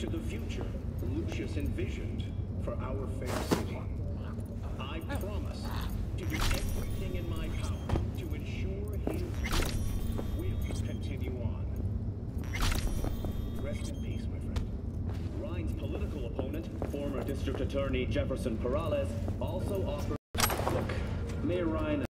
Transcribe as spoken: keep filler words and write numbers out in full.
to the future Lucius envisioned for our fair city. I promise to do everything in my power to ensure his will continue on. Rest in peace, my friend. Ryan's political opponent, former District Attorney Jefferson Perales, also offered... Look, Mayor Ryan...